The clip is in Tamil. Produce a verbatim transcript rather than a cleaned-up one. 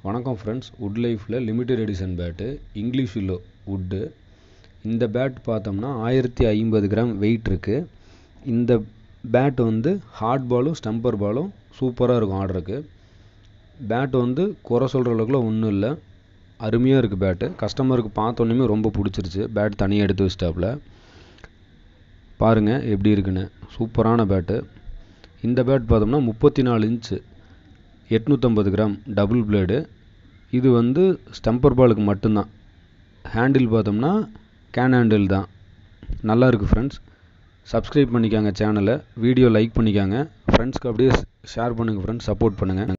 வணக்கம் ஃப்ரெண்ட்ஸ், வுட் லைஃப்பில் limited edition bat English willow wood. இந்த பேட் பார்த்தோம்னா ஆயிரத்தி ஐம்பது கிராம் வெயிட் இருக்குது. இந்த பேட் வந்து ஹார்ட் பாலும் ஸ்டம்பர் பாலும் சூப்பராக இருக்கும் ஆர்டருக்கு. பேட் வந்து குறை சொல்கிற அளவுக்குலாம் ஒன்றும் இல்லை, அருமையாக இருக்குது பேட்டு. கஸ்டமருக்கு பார்த்தோன்னே ரொம்ப பிடிச்சிருச்சு. பேட் தனியாக எடுத்து வச்சிட்டாப்புல. பாருங்கள் எப்படி இருக்குன்னு, சூப்பரான பேட்டு. இந்த பேட் பார்த்தோம்னா முப்பத்தி நாலு இன்ச்சு எட்நூற்றம்பது கிராம் டபுள் பிளேடு. இது வந்து ஸ்டம்பர் பாலுக்கு மட்டும்தான். ஹேண்டில் பார்த்தோம்னா கேன் ஹேண்டில் தான். நல்லா இருக்குது ஃப்ரெண்ட்ஸ். சப்ஸ்கிரைப் பண்ணிக்காங்க சேனலை, வீடியோ லைக் பண்ணிக்காங்க ஃப்ரெண்ட்ஸ்க்கு, அப்படியே ஷேர் பண்ணுங்கள் ஃப்ரெண்ட்ஸ், சப்போர்ட் பண்ணுங்கள்.